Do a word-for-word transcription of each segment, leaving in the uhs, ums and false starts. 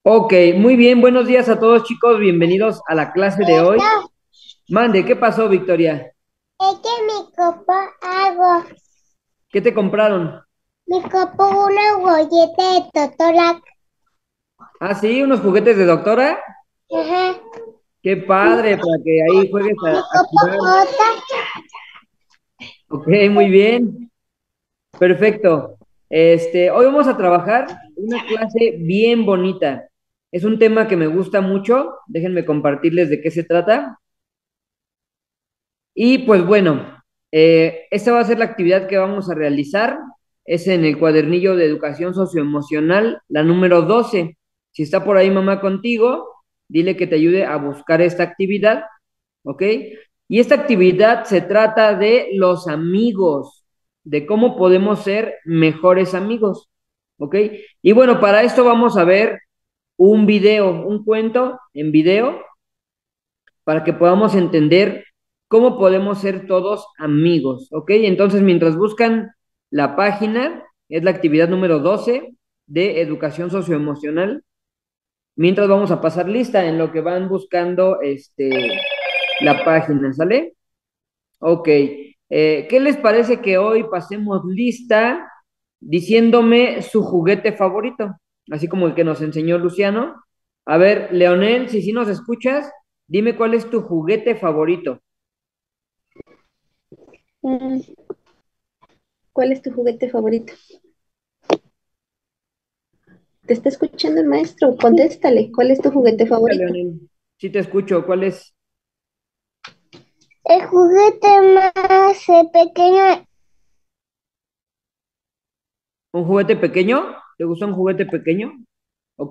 Ok, muy bien, buenos días a todos chicos, bienvenidos a la clase de hoy. Eso Mande, ¿qué pasó, Victoria? es que me copo algo. ¿Qué te compraron? Me copo una golleta de Totolac. Ah, sí, unos juguetes de doctora. Ajá. Qué padre, para que ahí juegues a, Me a copo jugar. otra. Ok, muy bien, perfecto. Este, hoy vamos a trabajar una clase bien bonita. Es un tema que me gusta mucho. Déjenme compartirles de qué se trata. Y pues bueno, eh, esta va a ser la actividad que vamos a realizar. Es en el cuadernillo de educación socioemocional, la número doce. Si está por ahí mamá contigo, dile que te ayude a buscar esta actividad, ¿ok? Y esta actividad se trata de los amigos, de cómo podemos ser mejores amigos, ¿ok? Y bueno, para esto vamos a ver un video, un cuento en video para que podamos entender cómo podemos ser todos amigos, ¿ok? Entonces, mientras buscan la página, es la actividad número doce de educación socioemocional. Mientras vamos a pasar lista en lo que van buscando este, la página, ¿sale? Ok. Eh, ¿qué les parece que hoy pasemos lista diciéndome su juguete favorito? Así como el que nos enseñó Luciano. A ver, Leonel, si sí nos escuchas, dime cuál es tu juguete favorito. Mm, ¿Cuál es tu juguete favorito? ¿Te está escuchando el maestro? Contéstale, ¿cuál es tu Sí te juguete escucha, favorito? Leonel. Sí te escucho. ¿Cuál es? El juguete más eh, pequeño. ¿Un juguete pequeño? ¿Te gusta un juguete pequeño? Ok.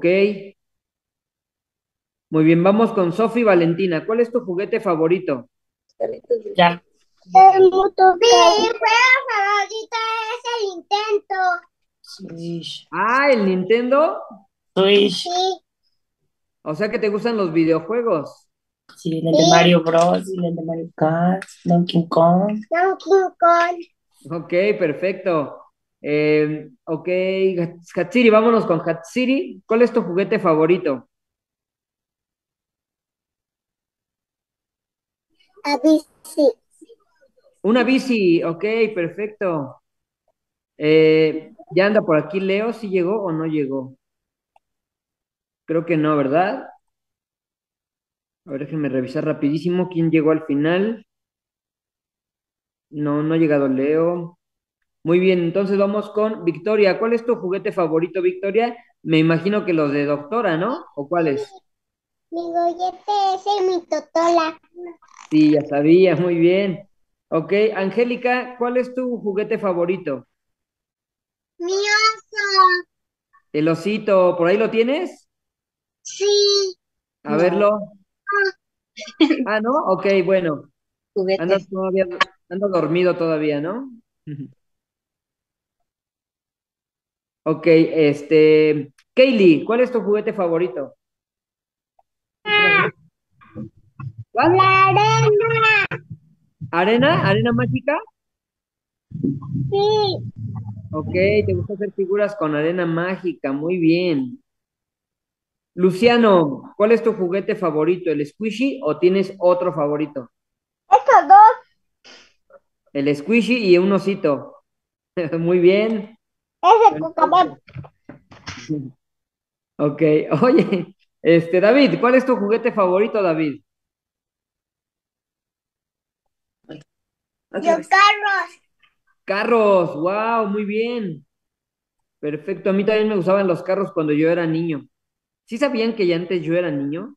Muy bien, vamos con Sofi Valentina. ¿Cuál es tu juguete favorito? Ya. El motor. Mi juego favorito es el intento. Swish. Ah, el Nintendo. Swish. Sí, O sea que te gustan los videojuegos. Sí, el de sí. Mario Bros. Y el de Mario Kart, Donkey Kong. Donkey Kong. Ok, perfecto. Eh, ok, Hatsiri, vámonos con Hatsiri. ¿Cuál es tu juguete favorito? A bici. Una bici. Ok, perfecto. Eh, ya anda por aquí Leo, ¿sí llegó o no llegó? Creo que no, ¿verdad? A ver, déjenme revisar rapidísimo quién llegó al final. No, no ha llegado Leo. Muy bien, entonces vamos con Victoria. ¿Cuál es tu juguete favorito, Victoria? Me imagino que los de doctora, ¿no? ¿O cuáles? Mi gollete es el mi Totola. Sí, ya sabía, muy bien. Ok, Angélica, ¿cuál es tu juguete favorito? Mi oso. El osito, ¿por ahí lo tienes? Sí. A No, verlo. Ah, ¿no? Ok, bueno. Andas juguete. todavía, andas dormido todavía, ¿no? Ok, este. Kaylee, ¿cuál es tu juguete favorito? ¿Cuál? La arena. ¿Arena? ¿Arena mágica? Sí. Ok, te gusta hacer figuras con arena mágica, muy bien. Luciano, ¿cuál es tu juguete favorito? ¿El squishy o tienes otro favorito? Estos dos. El squishy y un osito. Muy bien. Es el cucamón. Perfecto. Ok, oye, este, David, ¿cuál es tu juguete favorito, David? Otra Los vez. carros. Carros, wow, muy bien. Perfecto, a mí también me gustaban los carros cuando yo era niño. ¿Sí sabían que ya antes yo era niño?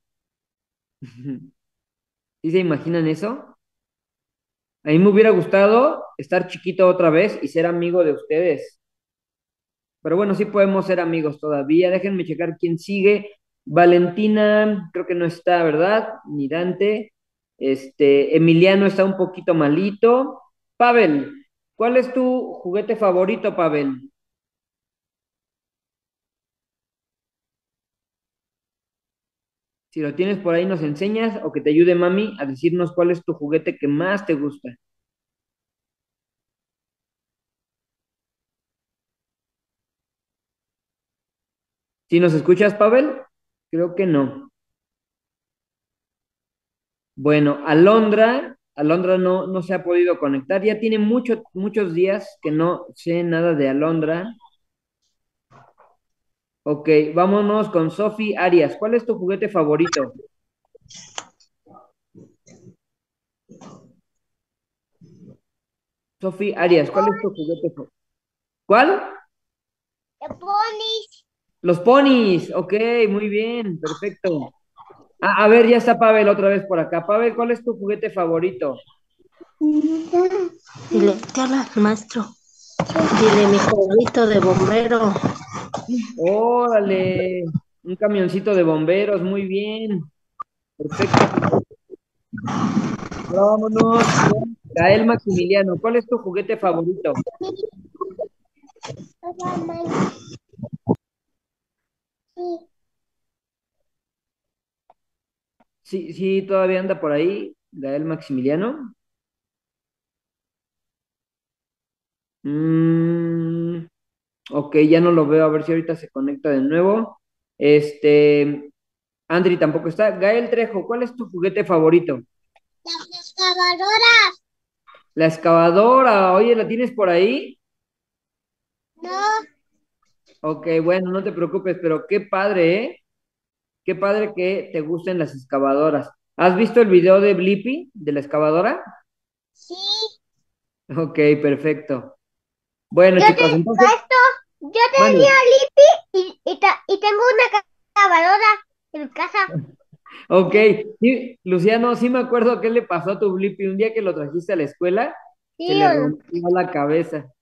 ¿Sí se imaginan eso? A mí me hubiera gustado estar chiquito otra vez y ser amigo de ustedes. Pero bueno, sí podemos ser amigos todavía. Déjenme checar quién sigue. Valentina, creo que no está, ¿verdad? Ni Dante. Este, Emiliano está un poquito malito. Pavel, ¿cuál es tu juguete favorito, Pavel? Si lo tienes por ahí, nos enseñas o que te ayude mami a decirnos cuál es tu juguete que más te gusta. ¿Si nos escuchas, Pavel? Creo que no. Bueno, Alondra, Alondra no, no se ha podido conectar. Ya tiene mucho, muchos días que no sé nada de Alondra. Ok, vámonos con Sofi Arias. ¿Cuál es tu juguete favorito? Sofi Arias, ¿cuál es tu juguete favorito? ¿Cuál? The ponies. Los ponis. Ok, muy bien, perfecto. Ah, a ver, ya está Pavel otra vez por acá. Pavel, ¿cuál es tu juguete favorito? Dile, te habla el maestro. Dile, mi carrito de bombero. Órale, un camioncito de bomberos, muy bien, perfecto. Ahora vámonos con Gael Maximiliano. ¿Cuál es tu juguete favorito? Sí, sí, todavía anda por ahí, Gael Maximiliano. Mm, ok, ya no lo veo, a ver si ahorita se conecta de nuevo. Este, Andri tampoco está. Gael Trejo, ¿cuál es tu juguete favorito? Las excavadoras. La excavadora, oye, ¿la tienes por ahí? No. Ok, bueno, no te preocupes, pero qué padre, ¿eh? Qué padre que te gusten las excavadoras. ¿Has visto el video de Blippi, de la excavadora? Sí. Ok, perfecto. Bueno, Yo chicos, tengo entonces, esto. Yo tenía vale. Lippy y, y, ta- y tengo una excavadora en mi casa. Ok, sí, Luciano, sí me acuerdo qué le pasó a tu Blippi. Un día que lo trajiste a la escuela, se Sí, le o no. rompió la cabeza.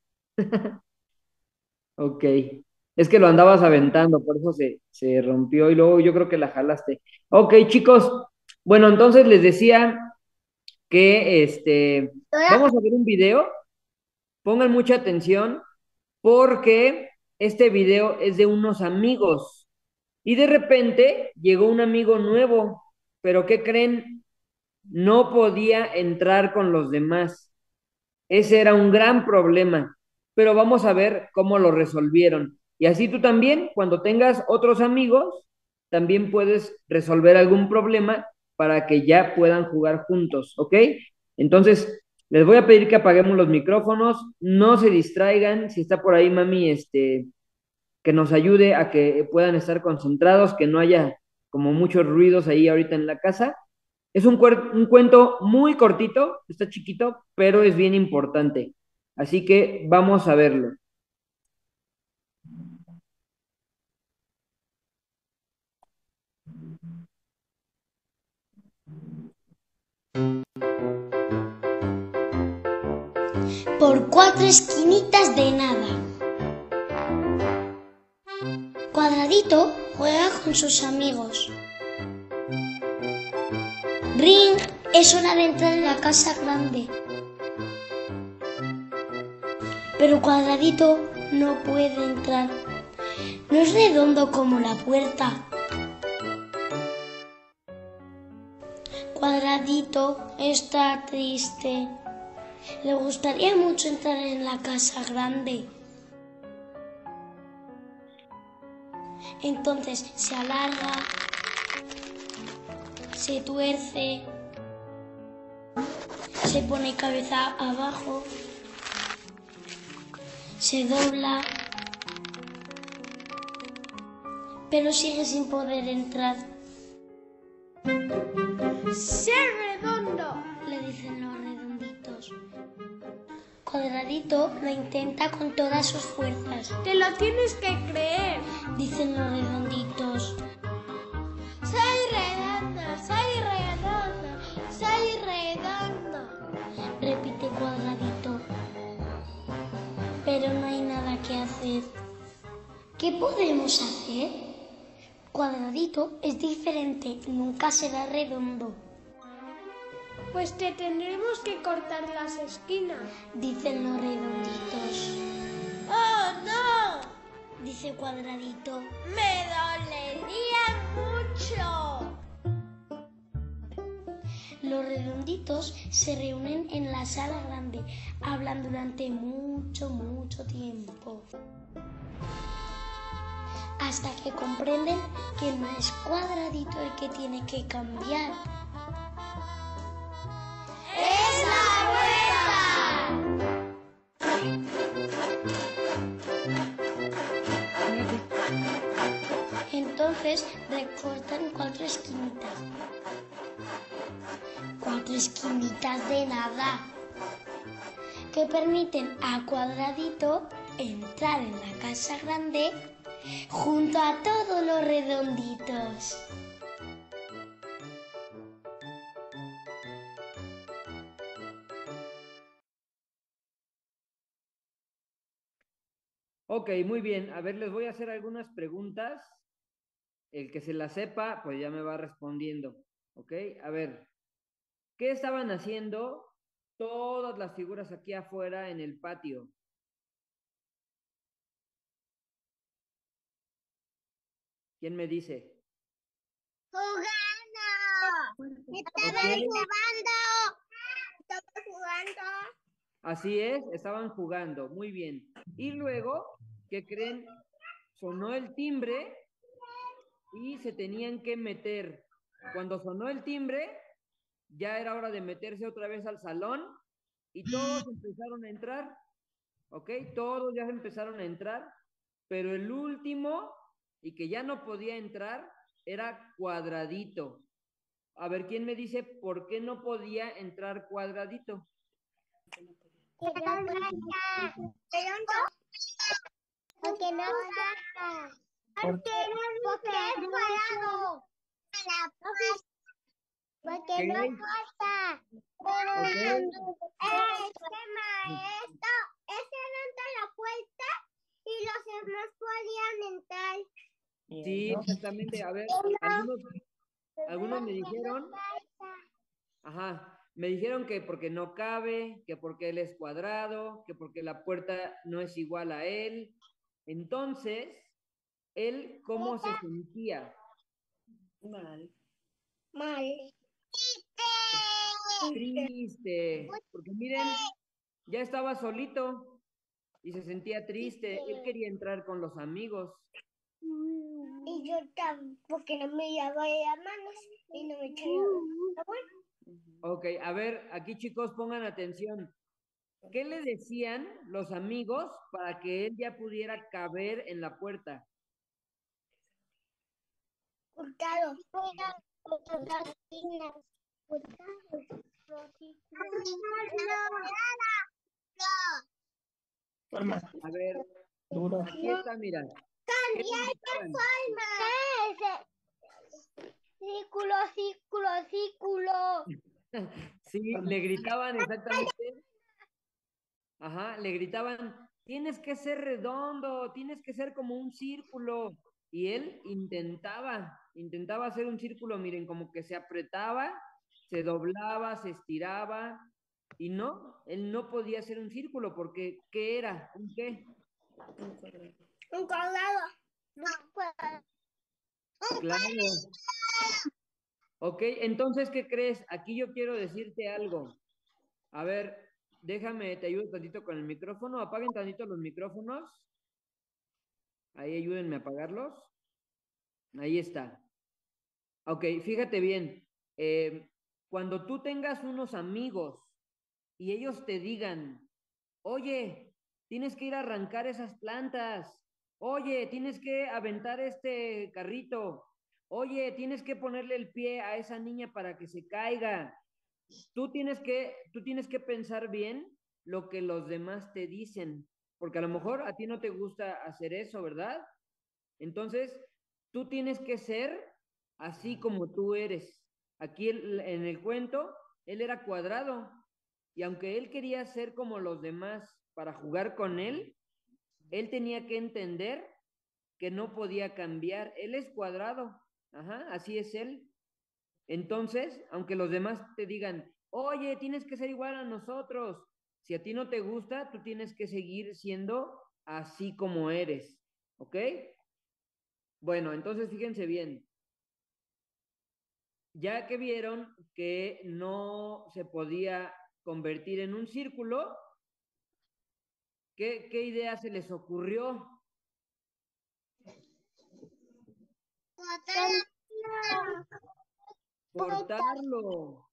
Ok, es que lo andabas aventando, por eso se, se rompió y luego yo creo que la jalaste. Ok, chicos, bueno, entonces les decía que este, Ahora, vamos a ver un video. Pongan mucha atención porque este video es de unos amigos y de repente llegó un amigo nuevo, pero ¿qué creen? No podía entrar con los demás. Ese era un gran problema, pero vamos a ver cómo lo resolvieron. Y así tú también, cuando tengas otros amigos, también puedes resolver algún problema para que ya puedan jugar juntos, ¿ok? Entonces, les voy a pedir que apaguemos los micrófonos, no se distraigan, si está por ahí mami, este, que nos ayude a que puedan estar concentrados, que no haya como muchos ruidos ahí ahorita en la casa. Es un, cuer- un cuento muy cortito, está chiquito, pero es bien importante. Así que vamos a verlo. Por cuatro esquinitas de nada. Cuadradito juega con sus amigos. Ring, es hora de entrar en la casa grande. Pero Cuadradito no puede entrar. No es redondo como la puerta. Cuadradito está triste. Le gustaría mucho entrar en la casa grande. Entonces se alarga, se tuerce, se pone cabeza abajo, se dobla, pero sigue sin poder entrar. ¡Sé redondo!, le dicen los redonditos. Cuadradito lo intenta con todas sus fuerzas. te lo tienes que creer. Dicen los redonditos. Soy redondo, soy redondo, soy redondo. Repite Cuadradito. Pero no hay nada que hacer. ¿Qué podemos hacer? Cuadradito es diferente, nunca será redondo. Pues te tendremos que cortar las esquinas. Dicen los redonditos. ¡Oh, no! Dice Cuadradito. ¡Me dolería mucho! Los redonditos se reúnen en la sala grande, hablan durante mucho, mucho tiempo. hasta que comprenden que no es cuadradito el que tiene que cambiar. ¡Es la vuelta! Entonces recortan cuatro esquinitas. Cuatro esquinitas de nada, que permiten a Cuadradito entrar en la casa grande junto a todos los redonditos. Ok, muy bien. A ver, les voy a hacer algunas preguntas. El que se las sepa, pues ya me va respondiendo. Ok, a ver, ¿qué estaban haciendo todas las figuras aquí afuera en el patio? ¿Quién me dice? ¡Jugando! ¡Estaban Ok, jugando! ¡Estaban jugando! así es, estaban jugando. Muy bien. Y luego, ¿qué creen? Sonó el timbre y se tenían que meter. Cuando sonó el timbre, ya era hora de meterse otra vez al salón y todos empezaron a entrar, ¿ok? Todos ya empezaron a entrar, pero el último y que ya no podía entrar era Cuadradito. A ver, ¿quién me dice por qué no podía entrar Cuadradito? Porque no pasa. Porque no pasa. Porque porque es parado. Porque no ¿Qué? pasa. ¿Ok? Este maestro, ese entra a la puerta y los demás podían entrar. Sí, exactamente. A ver, algunos, algunos me dijeron, ajá, me dijeron que porque no cabe, que porque él es cuadrado, que porque la puerta no es igual a él. Entonces, él, ¿cómo se sentía? Mal. Triste, porque miren, ya estaba solito y se sentía triste. Él quería entrar con los amigos. Y yo tampoco, que no me lavaba las manos y no me echaba agua. Ok, a ver, aquí chicos, pongan atención. ¿Qué le decían los amigos para que él ya pudiera caber en la puerta? Hurtado. Hurtado. A ver, aquí está, mira. ¿Qué le Cambiar de gritaban? forma. Círculo, círculo, círculo. Sí, le gritaban exactamente. Ajá, le gritaban, tienes que ser redondo, tienes que ser como un círculo. Y él intentaba, intentaba hacer un círculo, miren, como que se apretaba, se doblaba, se estiraba, y no, él no podía hacer un círculo, porque ¿qué era? ¿Un qué? Un cuadrado. Un cuadrado. Claro. Ok, entonces, ¿qué crees? Aquí yo quiero decirte algo. A ver, déjame, te ayudo tantito con el micrófono. Apaguen tantito los micrófonos. Ahí ayúdenme a apagarlos. Ahí está. Ok, fíjate bien. eh, cuando tú tengas unos amigos y ellos te digan, oye, tienes que ir a arrancar esas plantas. Oye, tienes que aventar este carrito. Oye, tienes que ponerle el pie a esa niña para que se caiga. Tú tienes que, tú tienes que pensar bien lo que los demás te dicen, porque a lo mejor a ti no te gusta hacer eso, ¿verdad? Entonces, tú tienes que ser así como tú eres. Aquí el- en el cuento, él era cuadrado y aunque él quería ser como los demás para jugar con él, él tenía que entender que no podía cambiar. Él es cuadrado, ajá, así es él. Entonces, aunque los demás te digan, oye, tienes que ser igual a nosotros, si a ti no te gusta, tú tienes que seguir siendo así como eres, ¿ok? Bueno, entonces fíjense bien, ya que vieron que no se podía convertir en un círculo, ¿qué, qué idea se les ocurrió? Cortarlo.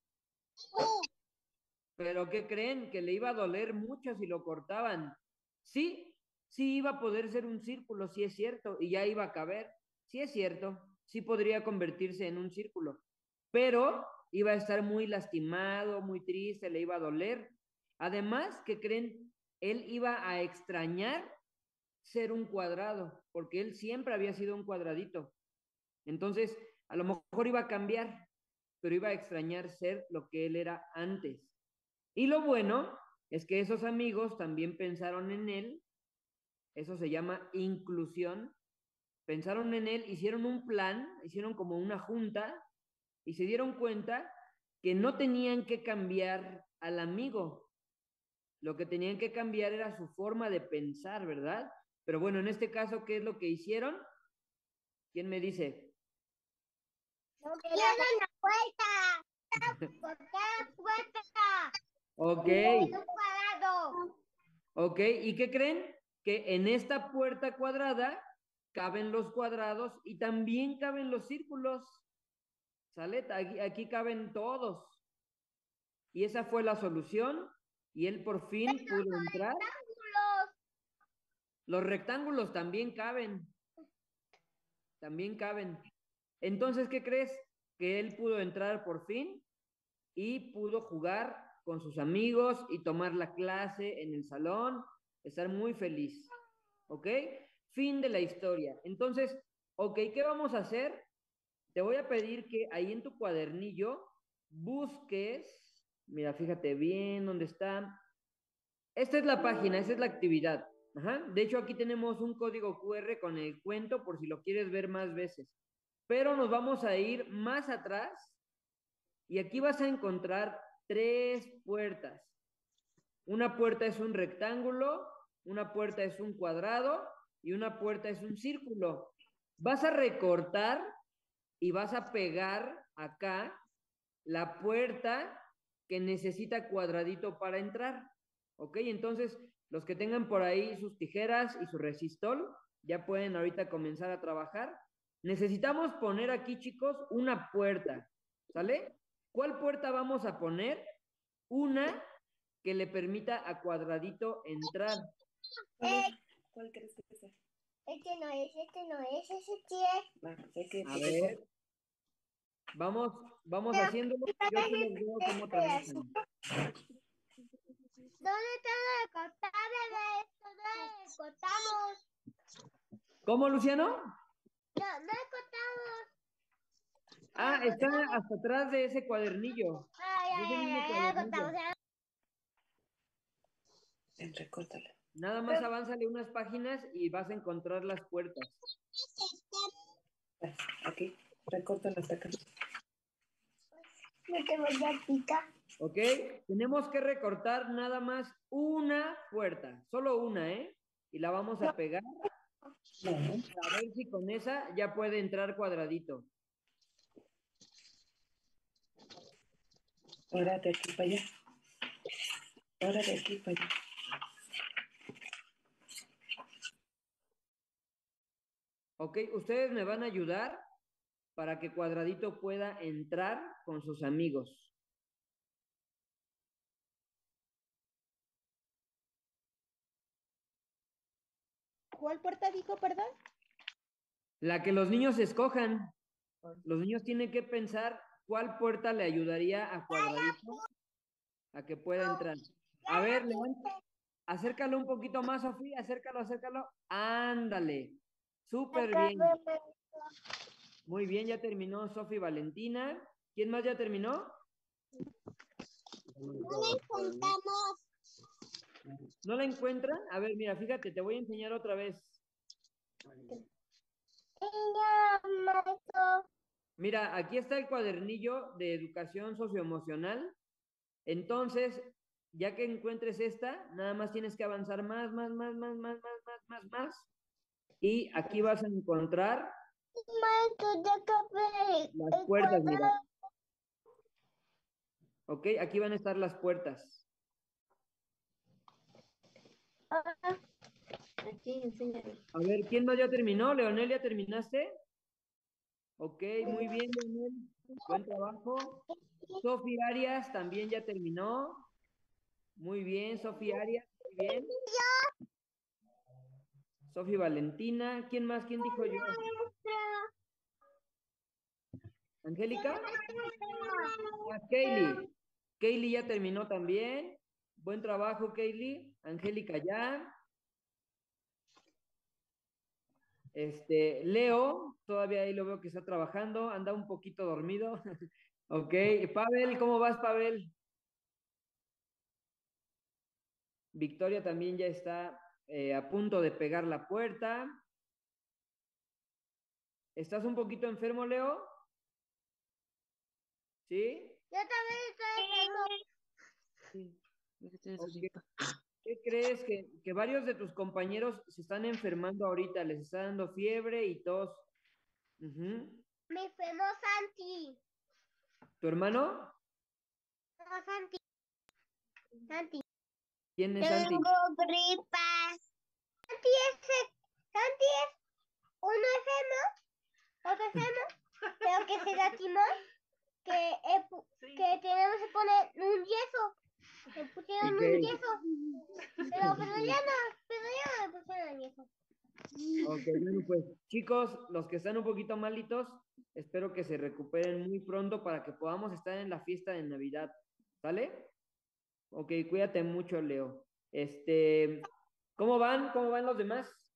Pero ¿qué creen? Que le iba a doler mucho si lo cortaban. Sí, sí iba a poder ser un círculo, sí es cierto, y ya iba a caber. Sí es cierto, sí podría convertirse en un círculo, pero iba a estar muy lastimado, muy triste, le iba a doler. Además, ¿qué creen? Él iba a extrañar ser un cuadrado, porque él siempre había sido un cuadradito. Entonces, a lo mejor iba a cambiar, pero iba a extrañar ser lo que él era antes. Y lo bueno es que esos amigos también pensaron en él, eso se llama inclusión, pensaron en él, hicieron un plan, hicieron como una junta y se dieron cuenta que no tenían que cambiar al amigo, lo que tenían que cambiar era su forma de pensar, ¿verdad? Pero bueno, en este caso, ¿qué es lo que hicieron? ¿Quién me dice? Rompieron la puerta. Cortaron la puerta. Ok, En un cuadrado. ok, ¿y qué creen? Que en esta puerta cuadrada caben los cuadrados y también caben los círculos, ¿sale? Aquí, aquí caben todos. Y esa fue la solución y él por fin pudo entrar. Rectángulos. Los rectángulos también caben, también caben. Entonces, ¿qué crees? Que él pudo entrar por fin y pudo jugar con sus amigos y tomar la clase en el salón, estar muy feliz. ¿Ok? Fin de la historia. Entonces, ok, ¿qué vamos a hacer? Te voy a pedir que ahí en tu cuadernillo busques, mira, fíjate bien dónde está. Esta es la página, esta es la actividad. Ajá. De hecho, aquí tenemos un código Q R con el cuento por si lo quieres ver más veces. Pero nos vamos a ir más atrás y aquí vas a encontrar tres puertas. Una puerta es un rectángulo, una puerta es un cuadrado y una puerta es un círculo. Vas a recortar y vas a pegar acá la puerta que necesita cuadradito para entrar. ¿Ok? Entonces, los que tengan por ahí sus tijeras y su resistol, ya pueden ahorita comenzar a trabajar. Necesitamos poner aquí, chicos, una puerta. ¿Sale? ¿Cuál puerta vamos a poner? Una que le permita a cuadradito entrar. Eh, ¿Cuál crees que sea? Este no es, este no es, ese sí es. Va, hay que A ver, vamos, vamos Pero haciéndolo. Yo aquí los veo este cómo pedacito. trabajan. ¿Dónde está lo de cortar, bebé? ¿Dónde cortamos? ¿Cómo, Luciano? No, no cortamos. Ah, No está cortamos. hasta atrás de ese cuadernillo. Ay, De ese ay, mismo ay, ay, no cuadernillo. cortamos. Ya. Recórtala. Nada más avánzale unas páginas y vas a encontrar las puertas. Va, aquí, recórtala hasta acá. No te voy a picar. ¿Ok? Tenemos que recortar nada más una puerta. Solo una, ¿eh? Y la vamos a pegar No, para ver si con esa ya puede entrar cuadradito. ahora de aquí para allá. Ahora de aquí para allá. ¿Ok? Ustedes me van a ayudar para que cuadradito pueda entrar con sus amigos. ¿Cuál puerta dijo, perdón? La que los niños escojan. Los niños tienen que pensar cuál puerta le ayudaría a cuadradito a que pueda entrar. A ver, levanta, acércalo un poquito más, Sofía, acércalo, acércalo. Ándale. Súper bien. Muy bien, ya terminó Sofía Valentina. ¿Quién más ya terminó? No le contamos. ¿No la encuentran? A ver, mira, fíjate, te voy a enseñar otra vez. Ella, maestro. Mira, aquí está el cuadernillo de educación socioemocional. Entonces, ya que encuentres esta, nada más tienes que avanzar más, más, más, más, más, más, más, más, más. Y aquí vas a encontrar Maestro, ya acabé las el puertas, mira. cuadrado. Ok, aquí van a estar las puertas. Aquí, enséñale. A ver, ¿quién más ya terminó? Leonel, ¿ya terminaste? Ok, muy bien, Leonel. Buen trabajo. Sofi Arias también ya terminó. Muy bien, Sofi Arias, muy bien. Sofi Valentina. ¿Quién más? ¿Quién dijo yo? ¿Angélica? Ah, Kaylee. Kaylee ya terminó también. Buen trabajo, Kaylee. Angélica ya. Este, Leo, todavía ahí lo veo que está trabajando, anda un poquito dormido. Ok, Pavel, ¿cómo vas, Pavel? Victoria también ya está eh, a punto de pegar la puerta. ¿Estás un poquito enfermo, Leo? ¿Sí? Yo también estoy enfermo. Sí, porque tiene su Ok. gripa. ¿Qué crees? Que, que varios de tus compañeros se están enfermando ahorita, les está dando fiebre y tos. Ujú. Me enfermó Santi. ¿Tu hermano? No, Santi. Santi. ¿Quién es Santi? Tengo gripas. Santi es, Santi es uno enfermo, otro enfermo, pero que se lastimó, que, eh, pu- que tenemos que poner un yeso. Me pusieron Ok. un yeso. Pero, pero ya no, pero ya no me pusieron yeso. Ok, bueno, pues chicos, los que están un poquito malitos, espero que se recuperen muy pronto para que podamos estar en la fiesta de Navidad. ¿Sale? Ok, cuídate mucho, Leo. Este, ¿cómo van? ¿Cómo van los demás?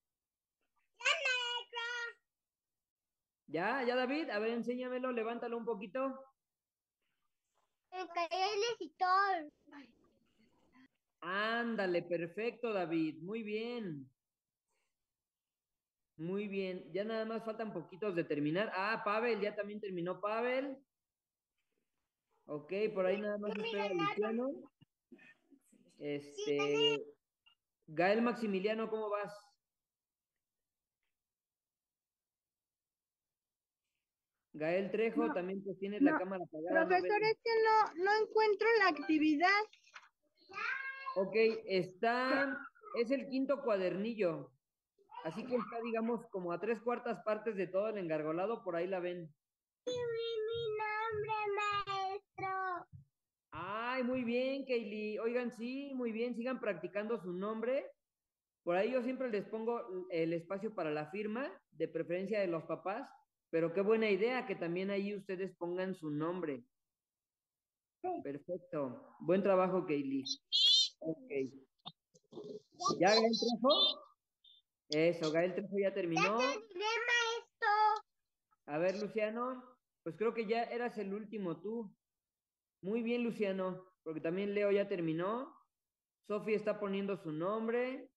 ¿Ya? ¿Ya, David? A ver, enséñamelo, levántalo un poquito. Me cayó el escritor. Ándale, perfecto, David. Muy bien. Muy bien. Ya nada más faltan poquitos de terminar. Ah, Pavel, ya también terminó Pavel. Ok, por ahí nada más espera Luciano. Este, Gael Maximiliano, ¿cómo vas? Gael Trejo, No, también pues tienes la no, cámara apagada, no ves. profesor, es que no, no encuentro la actividad. Ok, está, es el quinto cuadernillo, así que está, digamos, como a tres cuartas partes de todo el engargolado, por ahí la ven. Mi nombre, maestro. Ay, muy bien, Kaylee. Oigan, sí, muy bien, sigan practicando su nombre. Por ahí yo siempre les pongo el espacio para la firma, de preferencia de los papás, pero qué buena idea que también ahí ustedes pongan su nombre. Perfecto. Buen trabajo, Kaylee. Ok. ¿Ya Gael Trejo? Eso, Gael Trejo ya Ya terminó. terminé, maestro. A ver, Luciano, pues creo que ya eras el último tú. Muy bien, Luciano, porque también Leo ya terminó. Sofi está poniendo su nombre.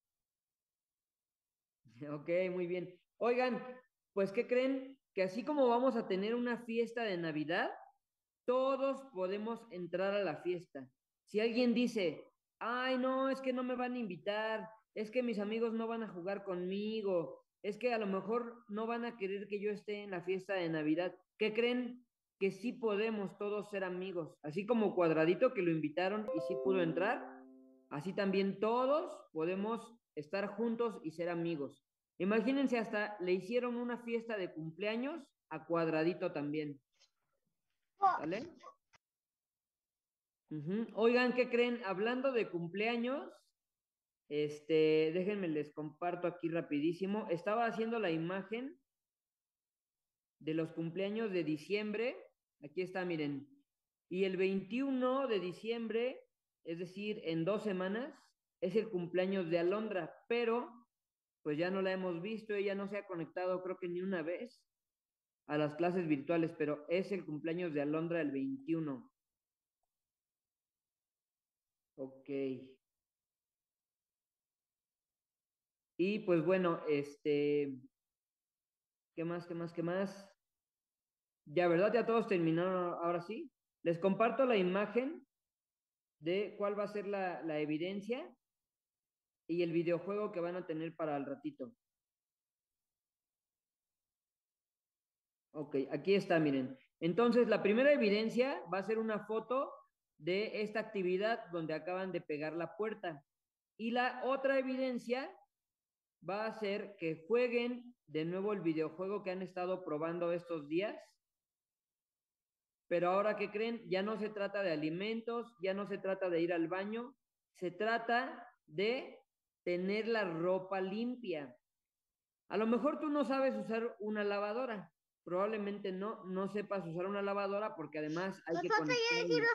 Ok, muy bien. Oigan, pues ¿qué creen? Que así como vamos a tener una fiesta de Navidad, todos podemos entrar a la fiesta. Si alguien dice, ay, no, es que no me van a invitar, es que mis amigos no van a jugar conmigo, es que a lo mejor no van a querer que yo esté en la fiesta de Navidad, ¿qué creen? Que sí podemos todos ser amigos, así como Cuadradito que lo invitaron y sí pudo entrar, así también todos podemos estar juntos y ser amigos. Imagínense, hasta le hicieron una fiesta de cumpleaños a Cuadradito también, ¿sale? Ujú. Oigan, ¿qué creen? Hablando de cumpleaños, este, déjenme les comparto aquí rapidísimo. Estaba haciendo la imagen de los cumpleaños de diciembre. Aquí está, miren. Y el veintiuno de diciembre, es decir, en dos semanas, es el cumpleaños de Alondra, pero pues ya no la hemos visto, ella no se ha conectado creo que ni una vez a las clases virtuales, pero es el cumpleaños de Alondra el veintiuno. Ok. Y pues bueno, este, ¿qué más, qué más, qué más? Ya, ¿verdad? Ya todos terminaron ahora sí. Les comparto la imagen de cuál va a ser la, la evidencia y el videojuego que van a tener para el ratito. Ok, aquí está, miren. Entonces, la primera evidencia va a ser una foto de esta actividad donde acaban de pegar la puerta. Y la otra evidencia va a ser que jueguen de nuevo el videojuego que han estado probando estos días, pero ahora, ¿qué creen? Ya no se trata de alimentos, ya no se trata de ir al baño, se trata de tener la ropa limpia. A lo mejor tú no sabes usar una lavadora, probablemente no, no sepas usar una lavadora porque además hay que Nosotros conectar ya el, decimos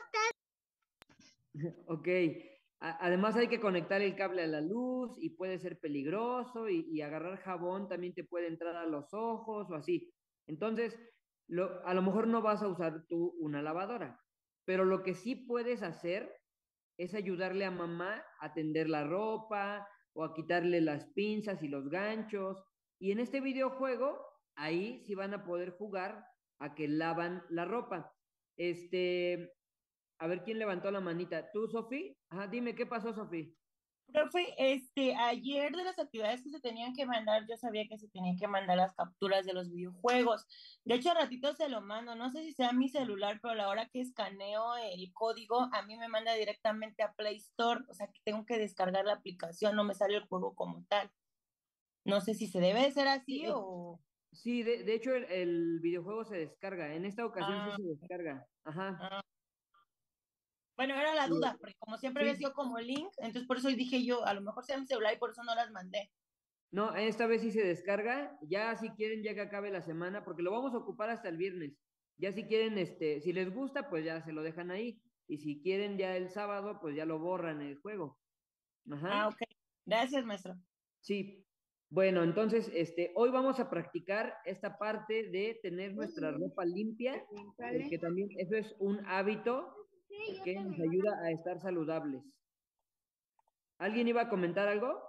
ok, A- además hay que conectar el cable a la luz y puede ser peligroso y, y agarrar jabón también te puede entrar a los ojos o así. Entonces, lo, a lo mejor no vas a usar tú una lavadora, pero lo que sí puedes hacer es ayudarle a mamá a tender la ropa o a quitarle las pinzas y los ganchos. Y en este videojuego, ahí sí van a poder jugar a que lavan la ropa. Este, a ver quién levantó la manita. ¿Tú, Sofi? Ajá, dime, ¿qué pasó, Sofi? Profe, este, ayer de las actividades que se tenían que mandar, yo sabía que se tenían que mandar las capturas de los videojuegos. De hecho, a ratito se lo mando. No sé si sea mi celular, pero a la hora que escaneo el código, a mí me manda directamente a Play Store. O sea, que tengo que descargar la aplicación, no me sale el juego como tal. No sé si se debe de ser Sí, así es- o... sí, de, de hecho el, el videojuego se descarga. En esta ocasión sí Ah, se descarga. Ajá. ah. Bueno, era la Sí, duda, porque como siempre había sí. sido como link, entonces por eso dije yo, a lo mejor sea mi celular y por eso no las mandé. No, esta vez sí se descarga. Ya si quieren, ya que acabe la semana, porque lo vamos a ocupar hasta el viernes. Ya si quieren, este, si les gusta, pues ya se lo dejan ahí. Y si quieren ya el sábado, pues ya lo borran el juego. Ah, Ajá. ok. Gracias, maestro. Sí. Bueno, entonces, este, hoy vamos a practicar esta parte de tener nuestra ropa limpia, porque también eso es un hábito sí, yo que nos también. ayuda a estar saludables. ¿Alguien iba a comentar algo?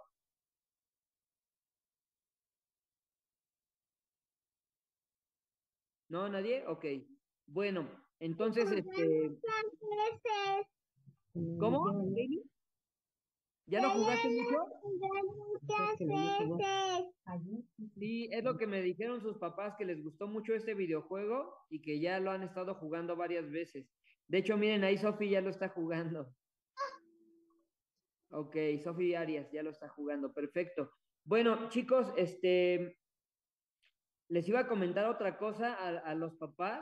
¿No, nadie? Ok. Bueno, entonces, este, Muchas veces. ¿cómo? Baby? ¿Ya lo Ella jugaste mucho? muchas veces. Sí, es lo que me dijeron sus papás, que les gustó mucho este videojuego y que ya lo han estado jugando varias veces. De hecho, miren, ahí Sofi ya lo está jugando. Ok, Sofi Arias ya lo está jugando, perfecto. Bueno, chicos, este, les iba a comentar otra cosa a, a los papás.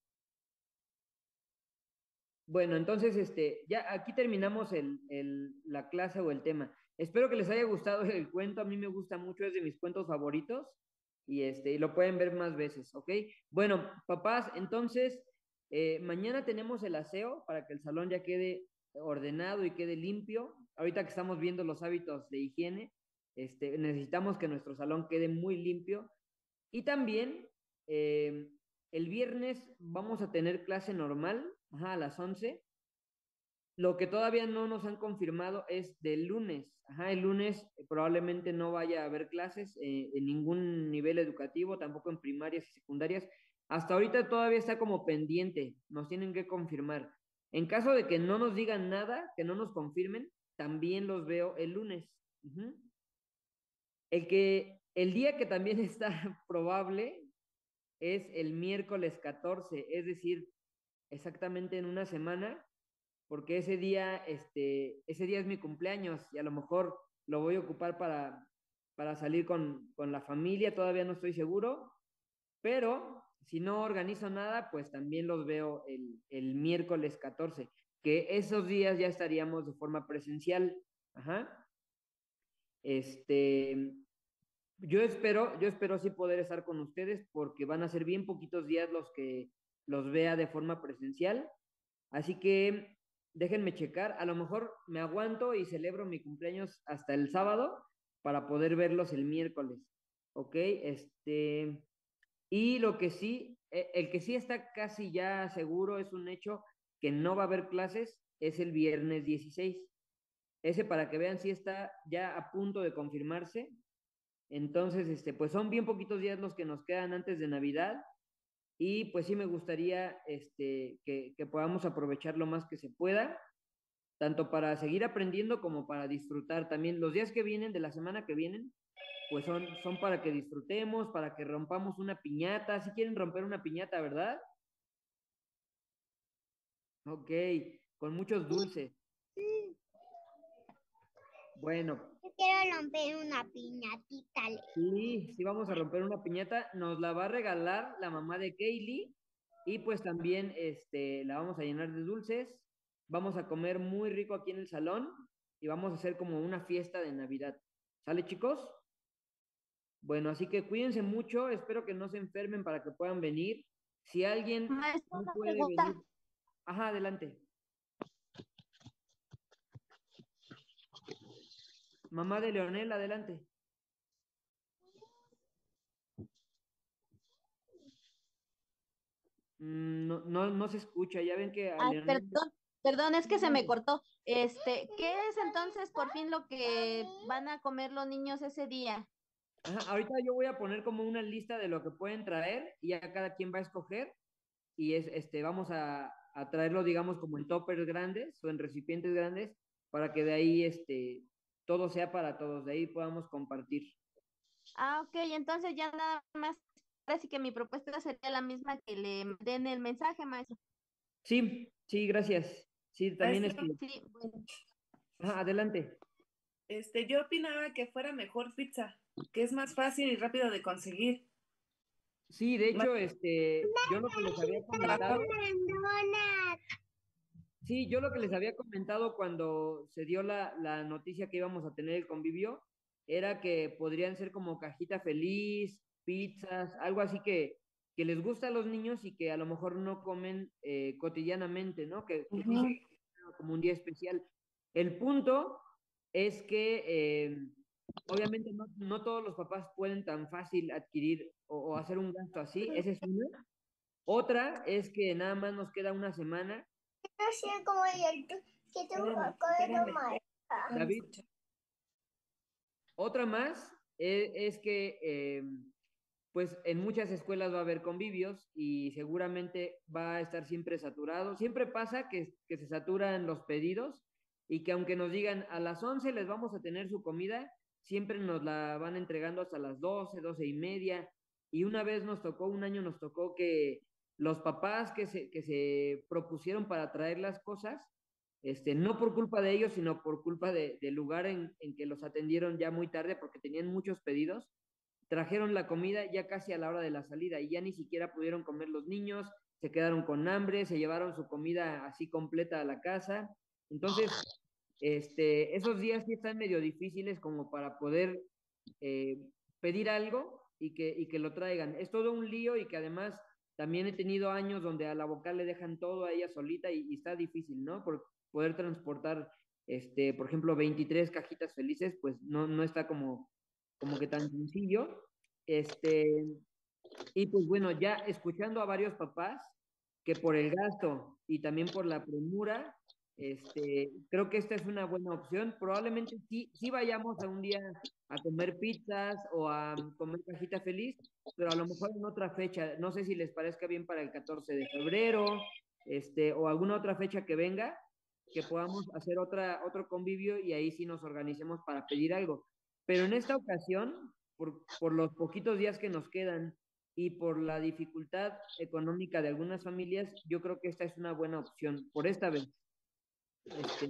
Bueno, entonces, este, ya aquí terminamos el, el- la clase o el tema. Espero que les haya gustado el cuento. A mí me gusta mucho, es de mis cuentos favoritos. Y este, y lo pueden ver más veces, ¿ok? Bueno, papás, entonces, eh, mañana tenemos el aseo para que el salón ya quede ordenado y quede limpio. Ahorita que estamos viendo los hábitos de higiene, este, necesitamos que nuestro salón quede muy limpio. Y también eh, el viernes vamos a tener clase normal, ajá, a las once. Lo que todavía no nos han confirmado es del lunes. Ajá, el lunes eh, probablemente no vaya a haber clases eh, en ningún nivel educativo, tampoco en primarias y secundarias. Hasta ahorita todavía está como pendiente, nos tienen que confirmar. En caso de que no nos digan nada, que no nos confirmen, también los veo el lunes. Ujú. El que, el día que también está probable es el miércoles catorce, es decir, exactamente en una semana, porque ese día, este, ese día es mi cumpleaños y a lo mejor lo voy a ocupar para, para salir con, con la familia, todavía no estoy seguro, pero si no organizo nada, pues también los veo el, el miércoles catorce, que esos días ya estaríamos de forma presencial. Ajá. Este, yo espero, yo espero sí poder estar con ustedes porque van a ser bien poquitos días los que los vea de forma presencial. Así que déjenme checar, a lo mejor me aguanto y celebro mi cumpleaños hasta el sábado para poder verlos el miércoles. ¿Ok? Este, y lo que sí, eh, el que sí está casi ya seguro, es un hecho que no va a haber clases, es el viernes dieciséis. Ese para que vean si está ya a punto de confirmarse. Entonces, este, pues son bien poquitos días los que nos quedan antes de Navidad y pues sí me gustaría este, que, que podamos aprovechar lo más que se pueda, tanto para seguir aprendiendo como para disfrutar también. Los días que vienen, de la semana que vienen, pues son, son para que disfrutemos, para que rompamos una piñata. Si quieren romper una piñata, ¿verdad? Ok, con muchos dulces. Bueno, Yo quiero romper una piñatita. Le- Sí, sí vamos a romper una piñata, nos la va a regalar la mamá de Kaylee y pues también este, la vamos a llenar de dulces, vamos a comer muy rico aquí en el salón y vamos a hacer como una fiesta de Navidad. ¿Sale, chicos? Bueno, así que cuídense mucho, espero que no se enfermen para que puedan venir. Si alguien Maestro, no una puede venir, pregunta. ajá, adelante. Mamá de Leonel, adelante. Mm, no, no, no se escucha, ya ven que a Ay, Leonel... perdón, perdón, es que se me cortó. Este, ¿qué es entonces por fin lo que van a comer los niños ese día? Ajá, ahorita yo voy a poner como una lista de lo que pueden traer y ya cada quien va a escoger y es, este, vamos a, a traerlo, digamos, como en toppers grandes o en recipientes grandes para que de ahí, este, todo sea para todos, de ahí podamos compartir. Ah, ok, entonces ya nada más. Así que mi propuesta sería la misma que le den el mensaje, maestro. Sí, sí, gracias. Sí, también, este, Maestro, Sí, bueno. ajá, adelante. este, yo opinaba que fuera mejor pizza, que es más fácil y rápido de conseguir. Sí, de Más hecho, este, yo lo que les había barato. comentado, sí, yo lo que les había comentado cuando se dio la, la noticia que íbamos a tener el convivio, era que podrían ser como cajita feliz, pizzas, algo así que, que les gusta a los niños y que a lo mejor no comen eh, cotidianamente, ¿no? Que, que sí Ujú. se como un día especial. El punto es que eh, obviamente no, no todos los papás pueden tan fácil adquirir o, o hacer un gasto así, esa es una. Otra es que nada más nos queda una semana. No sé cómo el que tengo Espérenme, acá de espérenme, tomar. déjame David, escuchar. otra más e- es, que eh, pues en muchas escuelas va a haber convivios y seguramente va a estar siempre saturado. Siempre pasa que, que se saturan los pedidos y que aunque nos digan a las once les vamos a tener su comida, siempre nos la van entregando hasta las doce, doce y media. Y una vez nos tocó, un año nos tocó que los papás que se, que se propusieron para traer las cosas, este, no por culpa de ellos, sino por culpa de- del lugar en, en que los atendieron ya muy tarde porque tenían muchos pedidos, trajeron la comida ya casi a la hora de la salida y ya ni siquiera pudieron comer los niños, se quedaron con hambre, se llevaron su comida así completa a la casa. Entonces, este, esos días sí están medio difíciles como para poder eh, pedir algo y que, y que lo traigan. Es todo un lío y que además también he tenido años donde a la vocal le dejan todo a ella solita y, y está difícil, ¿no? Por poder transportar, este, por ejemplo, veintitrés cajitas felices, pues no, no está como, como que tan sencillo. Este, y pues bueno, ya escuchando a varios papás que por el gasto y también por la premura, este, creo que esta es una buena opción. Probablemente sí, sí vayamos a un día a comer pizzas o a comer cajita feliz, pero a lo mejor en otra fecha. No sé si les parezca bien para el catorce de febrero, este, o alguna otra fecha que venga, que podamos hacer otra, otro convivio y ahí sí nos organicemos para pedir algo. Pero en esta ocasión, por, por los poquitos días que nos quedan, y por la dificultad económica de algunas familias, yo creo que esta es una buena opción por esta vez. Este,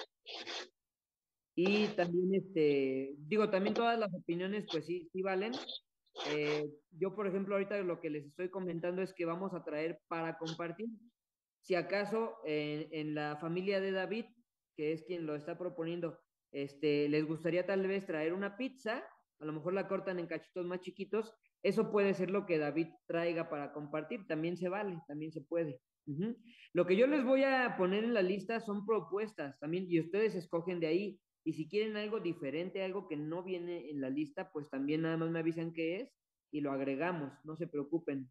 y también, este, digo, también todas las opiniones, pues sí, sí valen. Eh, yo, por ejemplo, ahorita lo que les estoy comentando es que vamos a traer para compartir. Si acaso en, en la familia de David, que es quien lo está proponiendo, este, les gustaría tal vez traer una pizza, a lo mejor la cortan en cachitos más chiquitos, eso puede ser lo que David traiga para compartir, también se vale, también se puede. Ujú. Lo que yo les voy a poner en la lista son propuestas también, y ustedes escogen de ahí. Y si quieren algo diferente, algo que no viene en la lista, pues también nada más me avisan qué es y lo agregamos, no se preocupen.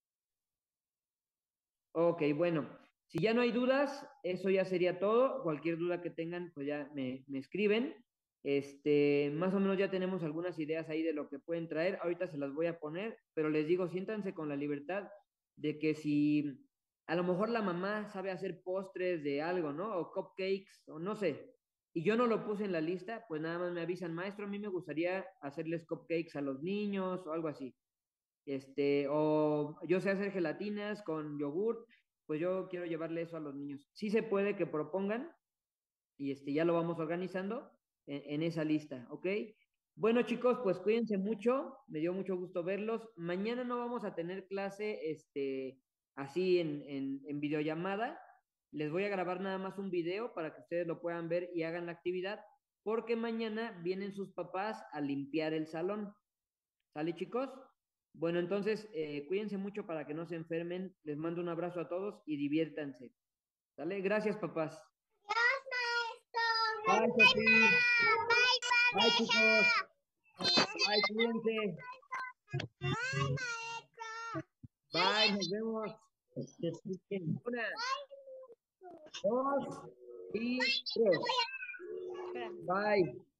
Ok, bueno, si ya no hay dudas, eso ya sería todo. Cualquier duda que tengan, pues ya me, me escriben. Este, más o menos ya tenemos algunas ideas ahí de lo que pueden traer. Ahorita se las voy a poner, pero les digo, siéntanse con la libertad de que si a lo mejor la mamá sabe hacer postres de algo, ¿no? O cupcakes, o no sé, y yo no lo puse en la lista, pues nada más me avisan, maestro, a mí me gustaría hacerles cupcakes a los niños o algo así. Este, o yo sé hacer gelatinas con yogurt, pues yo quiero llevarle eso a los niños. Sí se puede que propongan y este, ya lo vamos organizando, en, en esa lista, ¿ok? Bueno, chicos, pues cuídense mucho, me dio mucho gusto verlos. Mañana no vamos a tener clase, este, así en, en, en videollamada. Les voy a grabar nada más un video para que ustedes lo puedan ver y hagan la actividad, porque mañana vienen sus papás a limpiar el salón. ¿Sale, chicos? Bueno, entonces, eh, cuídense mucho para que no se enfermen. Les mando un abrazo a todos y diviértanse. ¿Sale? Gracias, papás. Dios, maestro. Bye, Sofía. Bye, Bye, chicos. Vanessa. Bye, cuídense. Bye, maestro. Bye, nos vemos. Que escuchen. Una, dos y tres. Bye.